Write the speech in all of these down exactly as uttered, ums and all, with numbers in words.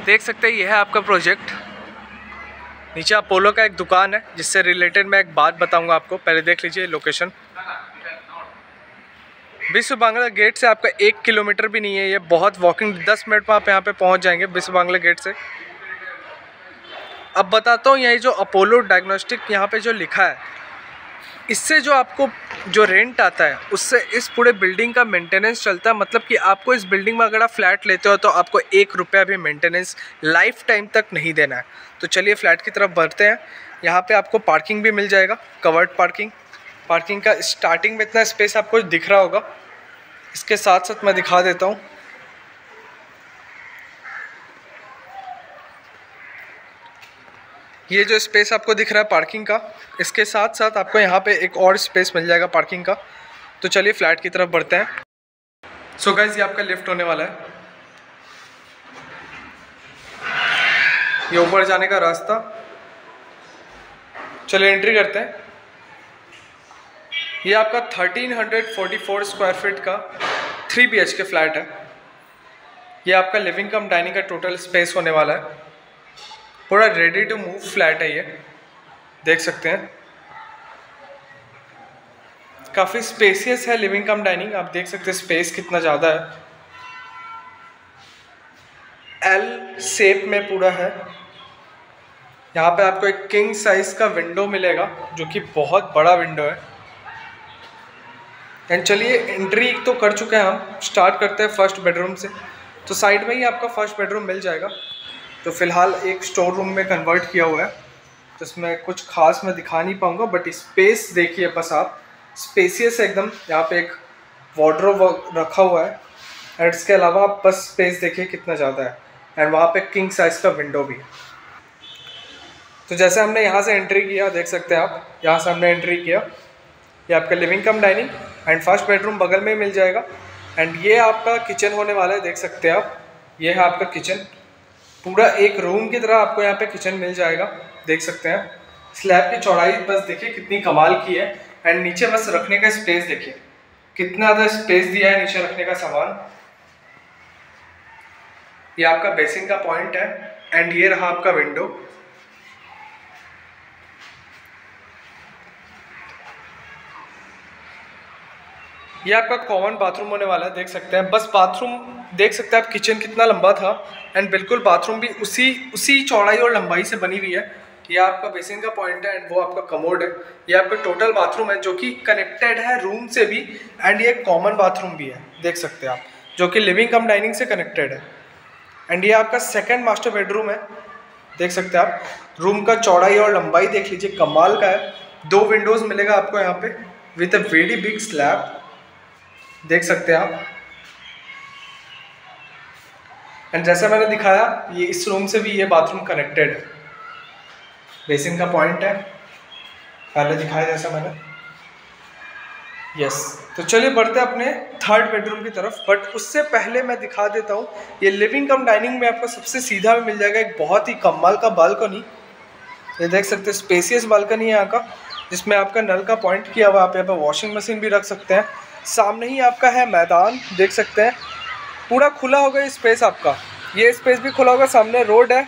देख सकते हैं ये है आपका प्रोजेक्ट। नीचे अपोलो का एक दुकान है जिससे रिलेटेड मैं एक बात बताऊंगा आपको। पहले देख लीजिए लोकेशन। विश्व बांग्ला गेट से आपका एक किलोमीटर भी नहीं है, ये बहुत वॉकिंग दस मिनट में आप यहाँ पे पहुँच जाएंगे विश्व बांग्ला गेट से। अब बताता हूँ यही जो अपोलो डायग्नोस्टिक यहाँ पे जो लिखा है, इससे जो आपको जो रेंट आता है उससे इस पूरे बिल्डिंग का मेंटेनेंस चलता है। मतलब कि आपको इस बिल्डिंग में अगर आप फ्लैट लेते हो तो आपको एक रुपया भी मेंटेनेंस लाइफ टाइम तक नहीं देना है। तो चलिए फ्लैट की तरफ बढ़ते हैं। यहाँ पे आपको पार्किंग भी मिल जाएगा, कवर्ड पार्किंग। पार्किंग का स्टार्टिंग में इतना स्पेस आपको दिख रहा होगा। इसके साथ साथ मैं दिखा देता हूँ, ये जो स्पेस आपको दिख रहा है पार्किंग का, इसके साथ साथ आपको यहाँ पे एक और स्पेस मिल जाएगा पार्किंग का। तो चलिए फ्लैट की तरफ बढ़ते हैं। सो so गाइस, ये आपका लिफ्ट होने वाला है। ये ऊपर जाने का रास्ता। चलिए एंट्री करते हैं। ये आपका तेरह सौ चौवालीस स्क्वायर फीट का three B H K flat है। ये आपका लिविंग कम डाइनिंग का टोटल स्पेस होने वाला है। पूरा रेडी टू मूव फ्लैट है ये, देख सकते हैं। काफ़ी स्पेसियस है लिविंग कम डाइनिंग। आप देख सकते हैं स्पेस कितना ज़्यादा है। एल शेप में पूरा है। यहाँ पे आपको एक किंग साइज का विंडो मिलेगा जो कि बहुत बड़ा विंडो है। एंड चलिए एंट्री तो कर चुके हैं हम, स्टार्ट करते हैं फर्स्ट बेडरूम से। तो साइड में ही आपका फर्स्ट बेडरूम मिल जाएगा, तो फिलहाल एक स्टोर रूम में कन्वर्ट किया हुआ है। तो इसमें कुछ खास मैं दिखा नहीं पाऊँगा, बट स्पेस देखिए बस आप, स्पेसियस एकदम। यहाँ पे एक वार्डरोब रखा हुआ है एंड इसके अलावा आप बस स्पेस देखिए कितना ज़्यादा है। एंड वहाँ पे किंग साइज़ का विंडो भी। तो जैसे हमने यहाँ से एंट्री किया, देख सकते हैं आप, यहाँ से हमने एंट्री किया। ये आपका living cum dining and first bedroom बगल में मिल जाएगा। एंड ये आपका किचन होने वाला है, देख सकते हैं आप। ये है आपका किचन, पूरा एक रूम की तरह आपको यहाँ पे किचन मिल जाएगा, देख सकते हैं। स्लैब की चौड़ाई बस देखिए कितनी कमाल की है। एंड नीचे बस रखने का स्पेस देखिए कितना ज़्यादा स्पेस दिया है नीचे रखने का सामान। ये आपका बेसिंग का पॉइंट है एंड ये रहा आपका विंडो। ये आपका कॉमन बाथरूम होने वाला है, देख सकते हैं। बस बाथरूम देख सकते हैं आप, किचन कितना लंबा था एंड बिल्कुल बाथरूम भी उसी उसी चौड़ाई और लंबाई से बनी हुई है। ये आपका बेसिन का पॉइंट है एंड वो आपका कमोड है। ये आपका टोटल बाथरूम है जो कि कनेक्टेड है रूम से भी। एंड ये कॉमन बाथरूम भी है, देख सकते हैं आप, जो कि लिविंग कम डाइनिंग से कनेक्टेड है। एंड ये आपका सेकेंड मास्टर बेडरूम है, देख सकते हैं आप। रूम का चौड़ाई और लंबाई देख लीजिए, कमाल का है। दो विंडोज़ मिलेगा आपको यहाँ पे with a very big slab, देख सकते हैं आप। एंड जैसा मैंने दिखाया, ये इस रूम से भी ये बाथरूम कनेक्टेड है। बेसिन का पॉइंट है, पहले दिखाया जैसा मैंने। यस, तो चलिए बढ़ते हैं अपने थर्ड बेडरूम की तरफ। बट उससे पहले मैं दिखा देता हूँ, ये लिविंग कम डाइनिंग में आपको सबसे सीधा में मिल जाएगा एक बहुत ही कमाल का बालकनी। ये देख सकते हैं, स्पेसियस बालकनी है यहाँ का, जिसमें आपका नल का पॉइंट किया हुआ। आप यहाँ पर वॉशिंग मशीन भी रख सकते हैं। सामने ही आपका है मैदान, देख सकते हैं। पूरा खुला होगा ये स्पेस आपका, ये स्पेस भी खुला होगा। सामने रोड है,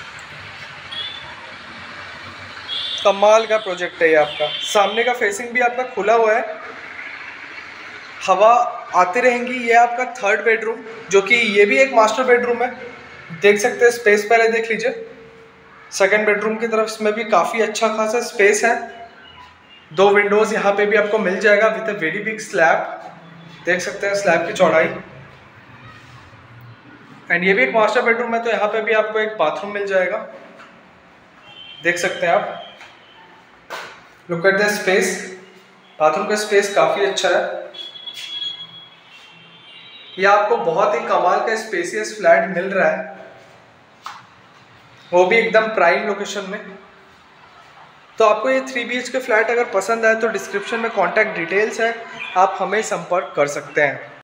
कमाल का प्रोजेक्ट है ये आपका। सामने का फेसिंग भी आपका खुला हुआ है, हवा आती रहेंगी। ये आपका थर्ड बेडरूम, जो कि ये भी एक मास्टर बेडरूम है, देख सकते हैं। स्पेस पहले देख लीजिए। सेकंड बेडरूम की तरफ इसमें भी काफ़ी अच्छा खासा स्पेस है। दो विंडोज़ यहाँ पे भी आपको मिल जाएगा with a very big slab, देख सकते हैं स्लैब की चौड़ाई। एंड ये भी एक मास्टर बेडरूम है, तो यहाँ पे भी आपको एक बाथरूम मिल जाएगा, देख सकते हैं आप। Look at the space, bathroom का स्पेस काफ़ी अच्छा है। ये आपको बहुत ही कमाल का स्पेसियस फ्लैट मिल रहा है, वो भी एकदम प्राइम लोकेशन में। तो आपको ये three B H K flat अगर पसंद आए तो डिस्क्रिप्शन में कॉन्टैक्ट डिटेल्स है, आप हमें संपर्क कर सकते हैं।